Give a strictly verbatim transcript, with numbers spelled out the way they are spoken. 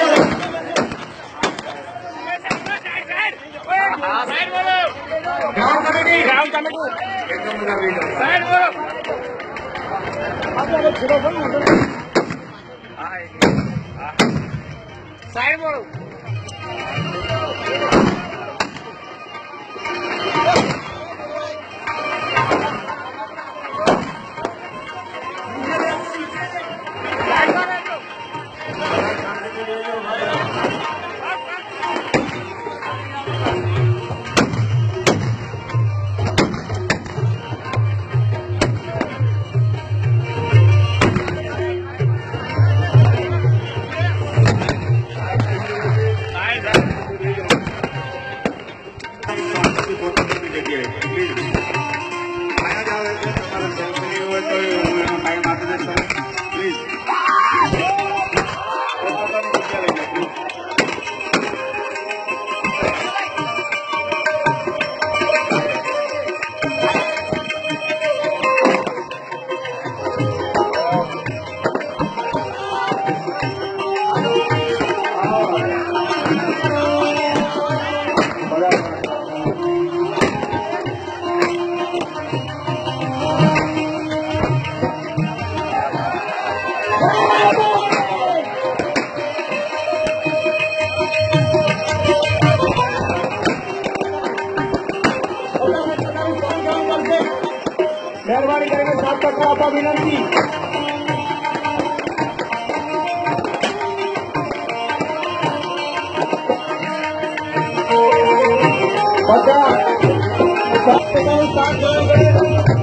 ground committee ground committee एकदम पूरा video side बोलो आप लोग छोड़ो बोलो साइड बोलो मेहरबानी करेंगे साथ तक आपका विनंती पचास सात